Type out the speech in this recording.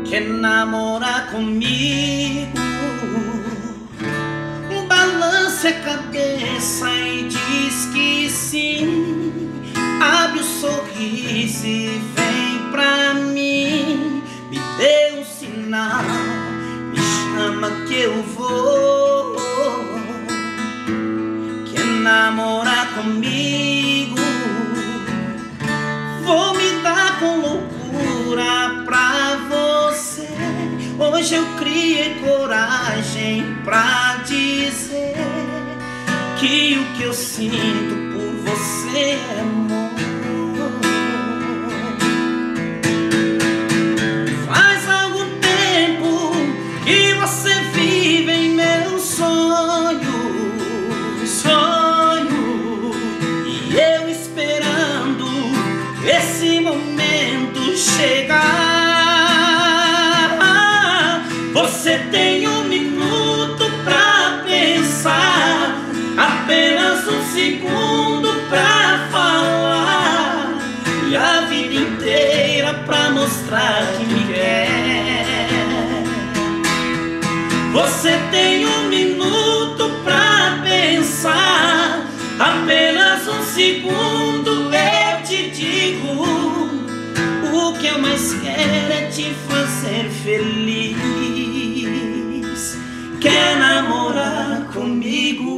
quer namorar comigo? Balance a cabeça e diz que sim. Abre o sorriso e vem pra mim. Me dê um sinal, me chama que eu vou. Quer namorar comigo? Vou me dar com loucura pra você. Hoje eu criei coragem pra dizer que o que eu sinto por você é amor. Faz algum tempo que você vive em meu sonho, e eu esperando esse momento chegar. Você tem um minuto pra pensar, apenas um segundo pra falar, e a vida inteira pra mostrar que me quer. Você tem um minuto pra pensar, apenas um segundo. Eu te digo, o que eu mais quero é te fazer feliz. Quer namorar comigo?